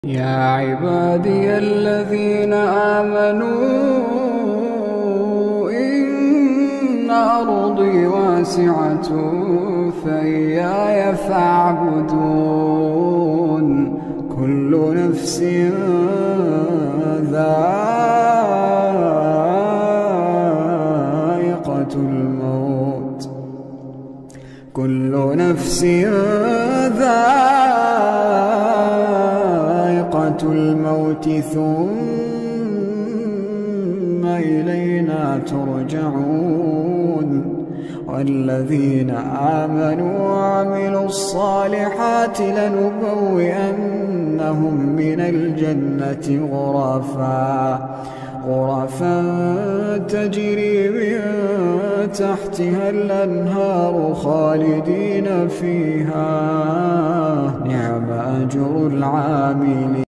يا عبادي الذين آمنوا إن أرضي واسعة فإياي فاعبدون. كل نفس ذائقة الموت، كل نفس ذائقة الموت ثم إلينا ترجعون. والذين آمنوا وعملوا الصالحات لنبوئنهم من الجنة غرفا تجري من تحتها الأنهار خالدين فيها، نعم أجر العاملين.